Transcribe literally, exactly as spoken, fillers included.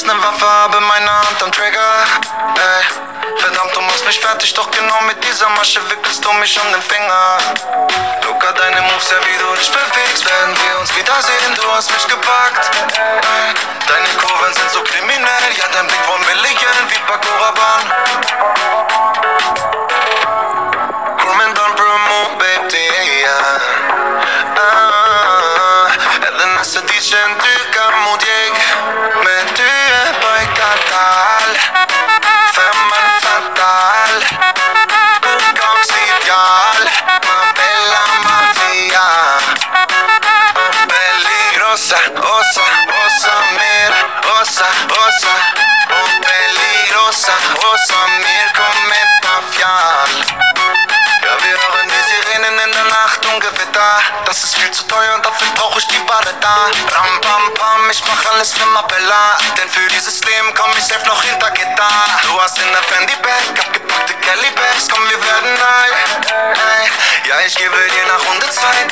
ist ne Waffe, habe meine Hand am Trigger. Ey, verdammt, du machst mich fertig, doch genau mit dieser Masche wickelst du mich um den Finger. Luca, deine Moves, ja wie du dich bewegst, werden wir uns wiedersehen, du hast mich gepackt. Ey, deine Kurven sind so kriminell, ja dein Blick von Million wie Paco Rabanne. Commandant Primo, baby, yeah. Ah, elle ne se dit du comme mais tu es pas catal, femme fatale, coccidial, ma bella mafia, peligrosa, osa, osa, mir, osa, osa, peligrosa, osa, mir, come mafial. Ja, wir hören die Sirenen in der Nacht und Gewitter. Das ist viel zu teuer und dafür brauch ich die Barre da. Ram, pam, pam, ich mach alles für Mapella. Denn für dieses Leben komm ich safe noch hinter Gitter. Du hast in der Fendi-Bag abgepackte Kelly-Bags. Komm, wir werden high, hey. Ja, ich gebe dir nach Runde zwei